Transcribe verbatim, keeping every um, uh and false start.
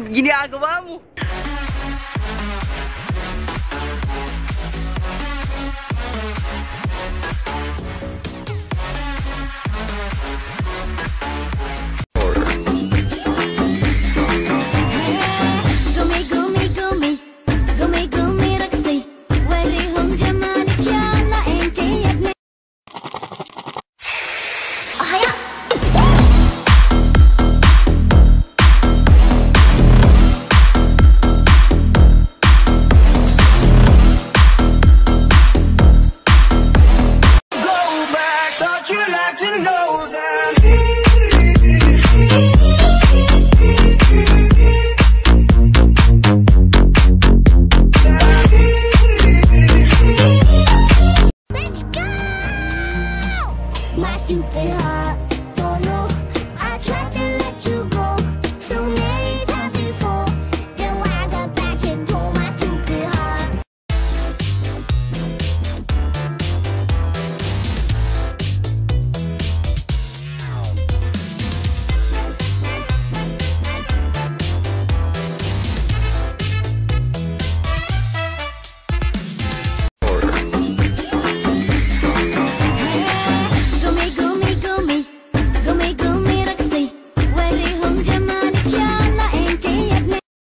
ginagawa mo? Gomy Gomy Gomy, Gomy Gomy रखते, वरी हम जमाने चाला एंटे अपने। आया। My stupid heart.